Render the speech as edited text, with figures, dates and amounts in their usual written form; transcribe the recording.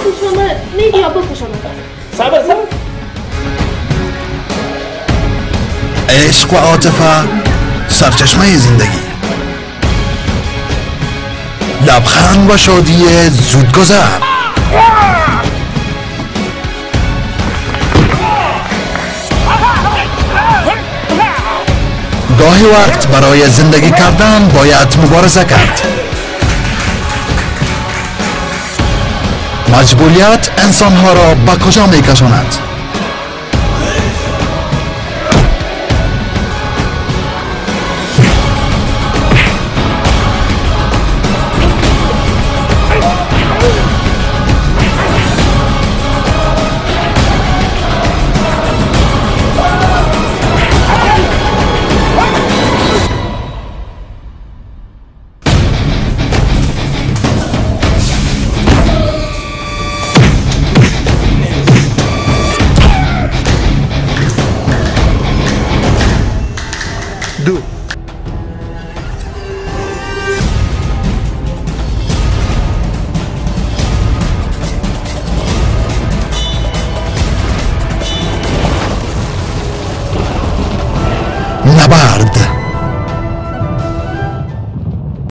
شما میگی یا بکشم؟ صبر. عشق و عاطفه سرچشمه زندگی، لبخند و شادی زودگذر، گاهی وقت برای زندگی کردن باید مبارزه کرد. مجبوریت انسانها را به کجا میکشاند؟ نبرد.